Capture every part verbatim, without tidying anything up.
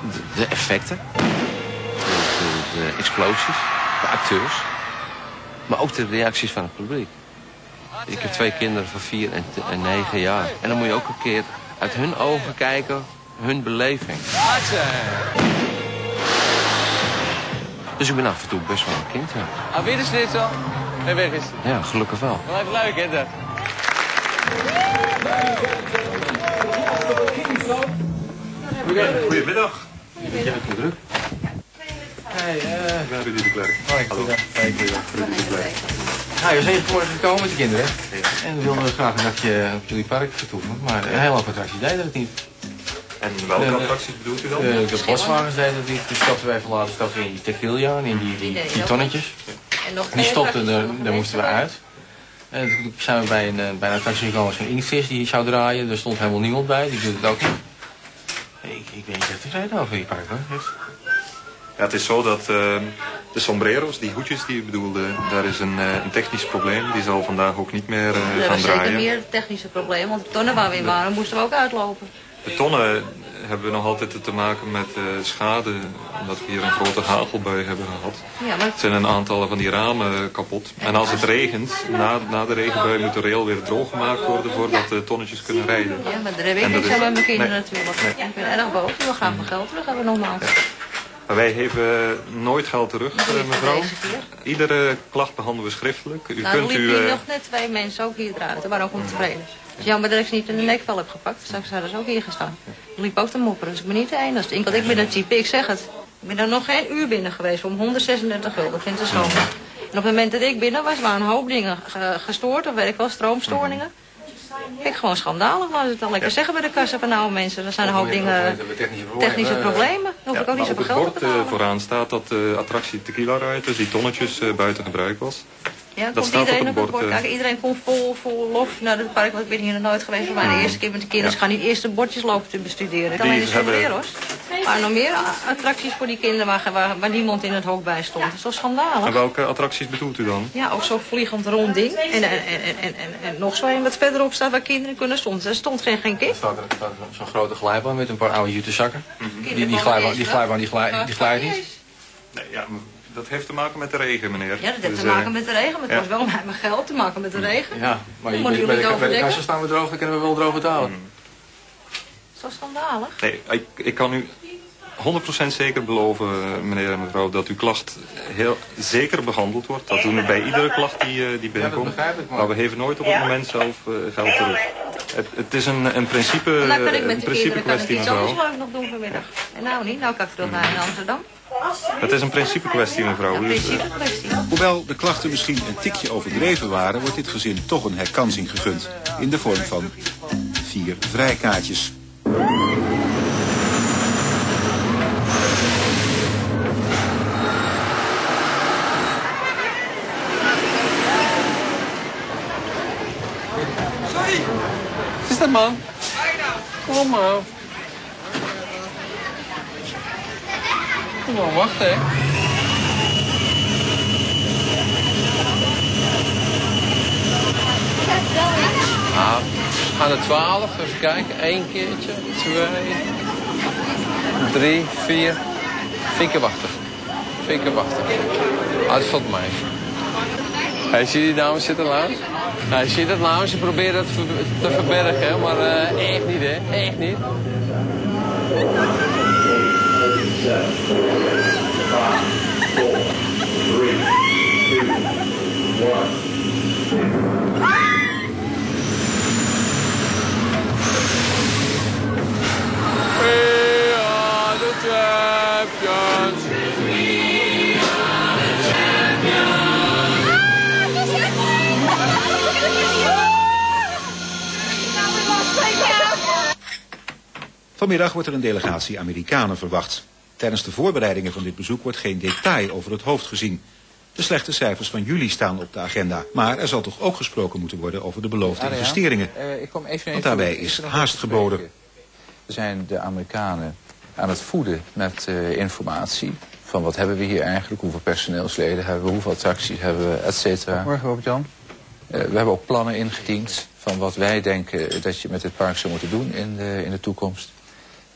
de, de effecten, de, de, de explosies, de acteurs, maar ook de reacties van het publiek. Ik heb twee kinderen van vier en, en negen jaar. En dan moet je ook een keer uit hun ogen kijken, hun beleving. Dus ik ben af en toe best wel een kind, ja. Ah, weer is dit zo? Nee, weg is het. Ja, gelukkig wel. Wel even leuk, hè, dat? Goedemiddag. Jij bent goed druk. Hey, eh... Ik ben Rudy de Klerk. Hoi, Hallo. Hey, Goedendag, Rudy de Klerk. Nou, je was even vanmorgen gekomen met de kinderen, hè? Ja. En we wilden graag een nachtje op jullie park vertoeven. Maar een hele hoop attracties deden het niet. En welke Uh, attracties bedoelt u dan? Uh, de boswagens deden het niet. Dus stapten wij van later stapten in die tequila en in die, die, die tonnetjes. En die stopten, daar, daar moesten we uit. En toen zijn we bij een, bij een attractie gekomen als een Inkvis die zou draaien. Daar stond helemaal niemand bij, die doet het ook niet. Ik, ik weet niet wat tevreden over die park, hoor. Ja, het is zo dat uh, de sombrero's, die hoedjes die u bedoelde, daar is een, uh, een technisch probleem. Die zal vandaag ook niet meer uh, gaan draaien. Dat is zeker meer technische probleem, want de tonnen waar we in waren moesten we ook uitlopen. De tonnen hebben we nog altijd te maken met uh, schade, omdat we hier een grote hagelbui hebben gehad. Ja, maar... Er zijn een aantal van die ramen kapot. En als het regent, na, na de regenbui moet de rail weer droog gemaakt worden voordat de tonnetjes kunnen rijden. Ja, maar daar heb ik niks aan bij mijn kinderen nee. natuurlijk. Nee. Ik ben erg boos, we gaan mijn geld terug hebben we nogmaals. Ja. Maar wij geven nooit geld terug, mevrouw. Iedere klacht behandelen we schriftelijk. U nou, kunt er u liepen uh... nog net twee mensen ook hier eruit. Daar waren ook ontevreden. Het is jammer dat ik ze niet in de nekvel heb gepakt. Straks hadden ze ook hier gestaan. Ik liep ook te mopperen, dus ik ben niet de enige. Ik, want ik ben een type, ik zeg het. Ik ben er nog geen uur binnen geweest om honderdzesendertig gulden. Ik vind het zo. En op het moment dat ik binnen was, waren een hoop dingen gestoord. Of weet ik wel, stroomstoringen. Vind ik gewoon schandalig. Laten we het dan lekker ja. zeggen bij de kassa van oude mensen. Er zijn een hoop dingen, technische problemen. Dan hoef ja, ik ook niet zoveel geld te betalen. Op het bord uh, vooraan staat dat de uh, attractie Tequila Ride, dus die tonnetjes uh, buiten gebruik was. Ja, dat komt staat iedereen op het bord. Kijk, iedereen komt vol, vol lof naar het park, want ik ben hier nog nooit geweest. Voor mij de eerste keer met de kinderen. Ja. Ze gaan niet eerst de bordjes lopen te bestuderen. Niet alleen de sombrero's. Maar nog meer attracties voor die kinderen waar, waar, waar niemand in het hok bij stond. Dat is toch schandalig. En welke attracties bedoelt u dan? Ja, ook zo'n vliegend rond ding. En, en, en, en, en, en nog zo een wat verderop staat waar kinderen kunnen stonden. Er stond geen, geen kind. Er staat, staat zo'n grote glijbaan met een paar oude jutezakken. Mm-hmm. Die, die glijbaan die, glijbaan, die, glijbaan, die glijdt niet. Nee, ja, dat heeft te maken met de regen, meneer. Ja, dat heeft dus, te maken uh, met de regen. Maar het ja. kost wel met mijn geld te maken met de regen. Ja, maar je, bij, bij, bij, de, bij de kassa staan we droog, dan kunnen we wel droog betalen. Mm. Zo schandalig. Nee, ik, ik kan u honderd procent zeker beloven, meneer en mevrouw, dat uw klacht heel zeker behandeld wordt. Dat doen we bij iedere klacht die, uh, die binnenkomt. Ja, ik, maar... maar we geven nooit op het moment zelf uh, geld terug. Het, het is een, een principe, nou, kan ik met een principe kwestie, mevrouw. Dat kan ik nog doen vanmiddag. En nou niet, nou kan ik terug naar in Amsterdam. Het is een principe kwestie, mevrouw. Een principe kwestie. Hoewel de klachten misschien een tikje overdreven waren, wordt dit gezin toch een herkansing gegund. In de vorm van vier vrijkaartjes. Sorry! Wat is dat, man? Kom maar. Kom maar, wacht, hè. Nou, we gaan er twaalf. Even kijken. Eén keertje, twee, drie, vier. Vier keer wachten. Vier keer wachten. Ah, dat valt mij. Hij zie je die dames zitten laat? Hij ziet het nou, ze proberen het te verbergen, maar uh, echt niet, hè? Echt niet. We are the champions. We are the champions. Vanmiddag wordt er een delegatie Amerikanen verwacht. Tijdens de voorbereidingen van dit bezoek wordt geen detail over het hoofd gezien. De slechte cijfers van juli staan op de agenda. Maar er zal toch ook gesproken moeten worden over de beloofde Adriaan, investeringen. Uh, ik kom even Want daarbij is haast geboden. We zijn de Amerikanen aan het voeden met uh, informatie. Van wat hebben we hier eigenlijk, hoeveel personeelsleden hebben we, hoeveel attracties hebben we, et cetera. Morgen, Robert-Jan. Uh, we hebben ook plannen ingediend van wat wij denken dat je met dit park zou moeten doen in de, in de toekomst.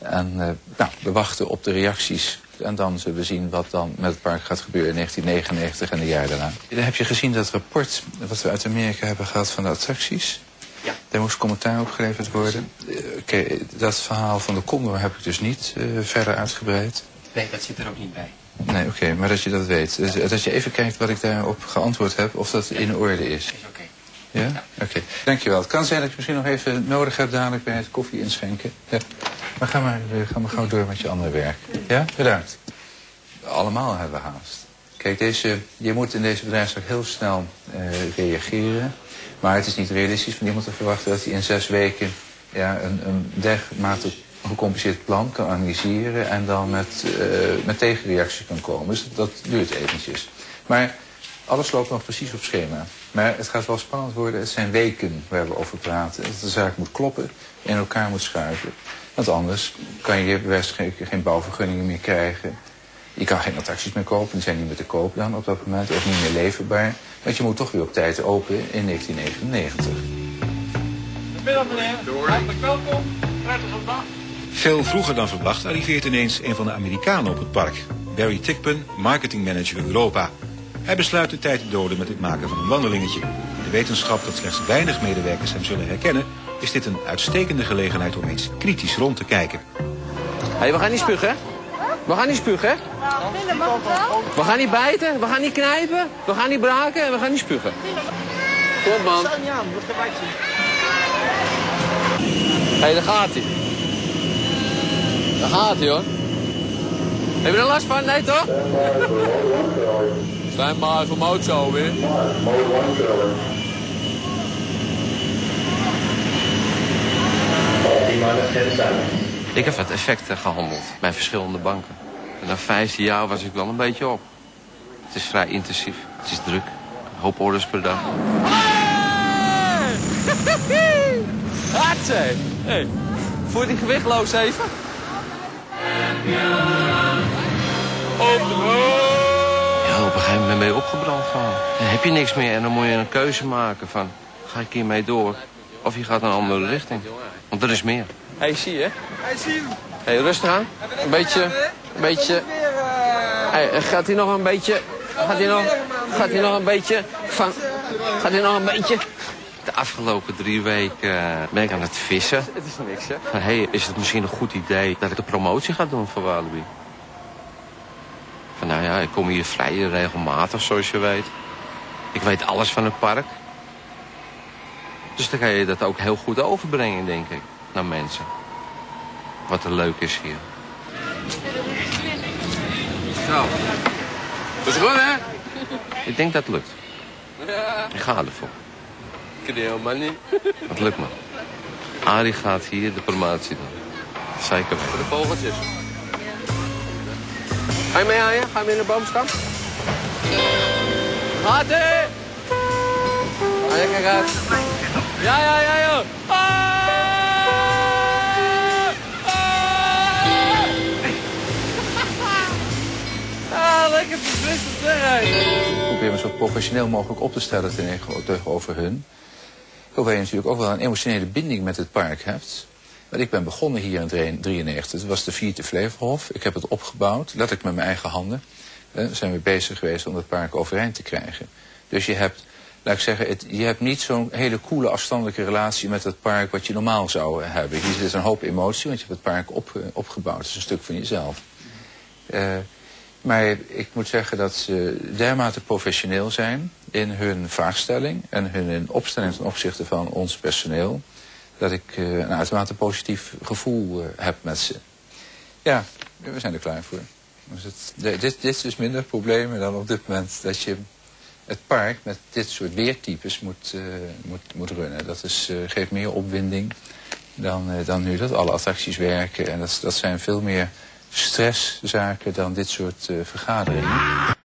En uh, nou, we wachten op de reacties. En dan zullen we zien wat dan met het park gaat gebeuren in negentien negenennegentig en de jaar daarna. Heb je gezien dat rapport wat we uit Amerika hebben gehad van de attracties? Ja. Daar moest commentaar op geleverd worden. Uh, okay, dat verhaal van de Condor heb ik dus niet uh, verder uitgebreid. Nee, dat zit er ook niet bij. Nee, oké, okay, maar dat je dat weet. Dus, dat je even kijkt wat ik daarop geantwoord heb, of dat in orde is. Is oké. Ja? Oké. Okay. Dankjewel. Het kan zijn dat je misschien nog even nodig hebt dadelijk bij het koffie inschenken. Ja. Maar ga maar, ga maar gauw door met je andere werk. Ja? Bedankt. Allemaal hebben we haast. Kijk, deze, je moet in deze bedrijfstak heel snel uh, reageren. Maar het is niet realistisch van iemand te verwachten dat hij in zes weken ja, een, een dermate gecompliceerd plan kan analyseren en dan met, uh, met tegenreacties kan komen. Dus dat, dat duurt eventjes. Maar alles loopt nog precies op schema. Maar het gaat wel spannend worden. Het zijn weken waar we over praten. Dat de zaak moet kloppen en in elkaar moet schuiven. Want anders kan je bij wijze van spreken geen bouwvergunningen meer krijgen. Je kan geen attracties meer kopen. Die zijn niet meer te koop dan op dat moment. Ook niet meer leverbaar. Want je moet toch weer op tijd open in negentien negenennegentig. Goedemiddag meneer. Hartelijk welkom. Prettige dag. Veel vroeger dan verwacht arriveert ineens een van de Amerikanen op het park. Barry Tickpen, marketingmanager Europa. Hij besluit de tijd te doden met het maken van een wandelingetje. In de wetenschap dat slechts weinig medewerkers hem zullen herkennen, is dit een uitstekende gelegenheid om eens kritisch rond te kijken. Hé, hey, we gaan niet spugen. We gaan niet spugen. We gaan niet bijten, we gaan niet knijpen, we gaan niet braken en we gaan niet spugen. Kom man. Stel niet aan, dat gaat wij zien. Hé, hey, daar gaat hij. Daar gaat hij hoor. Heb je er last van? Nee toch? Zijn maar voor motor weer. Ik heb het effect gehandeld bij verschillende banken. En na vijftien jaar was ik wel een beetje op. Het is vrij intensief, het is druk. Een hoop orders per dag. Hey! Hartzee! Hey, voel je die gewichtloos even? Op de hoofd! Ja, op een gegeven moment ben je opgebrand gewoon. Dan heb je niks meer en dan moet je een keuze maken van... ga ik hiermee door of je gaat een andere richting. Want er is meer. Hé, hey, zie je? Hij zie hem. Hé, hey, rustig aan. Een beetje, een beetje... Hey, gaat hij nog een beetje... Gaat hij nog, gaat hij nog een beetje van... Gaat hij nog een beetje... De afgelopen drie weken uh, ben ik aan het vissen. Het is niks, hè? Van, hey, is het misschien een goed idee dat ik de promotie ga doen voor Walibi? Van, nou ja, ik kom hier vrij regelmatig, zoals je weet. Ik weet alles van het park. Dus dan kan je dat ook heel goed overbrengen, denk ik, naar mensen. Wat er leuk is hier. Zo. Dat is goed, hè? Ik denk dat het lukt. Ja. Ik ga ervoor. Ik kan die helemaal niet. Dat lukt me. Arie gaat hier de promotie doen. Zeker Voor de weten. vogeltjes. Ga je mee aan je? Ga je mee in de boomstam? Gaat ie! Ga je, kijk uit. Ja, ja, ja, ja. Ah! Ah! Ah, lekker beslissend zeg. Ik probeer me zo professioneel mogelijk op te stellen tegenover hun. Hoewel je natuurlijk ook wel een emotionele binding met het park hebt. Want ik ben begonnen hier in negentien drieënnegentig. Het was de Vierte Flevohof. Ik heb het opgebouwd, letterlijk met mijn eigen handen. We zijn we bezig geweest om het park overeind te krijgen. Dus je hebt, laat ik zeggen, het, je hebt niet zo'n hele coole afstandelijke relatie met het park wat je normaal zou hebben. Hier zit een hoop emotie, want je hebt het park op, opgebouwd. Het is een stuk van jezelf. Uh, maar ik moet zeggen dat ze dermate professioneel zijn in hun vraagstelling en hun opstelling ten opzichte van ons personeel, dat ik uh, een uitermate positief gevoel uh, heb met ze. Ja, we zijn er klaar voor. Dus het, dit, dit is dus minder problemen dan op dit moment dat je het park met dit soort weertypes moet, uh, moet, moet runnen. Dat is, uh, geeft meer opwinding dan, uh, dan nu dat alle attracties werken. En dat, dat zijn veel meer stresszaken dan dit soort uh, vergaderingen.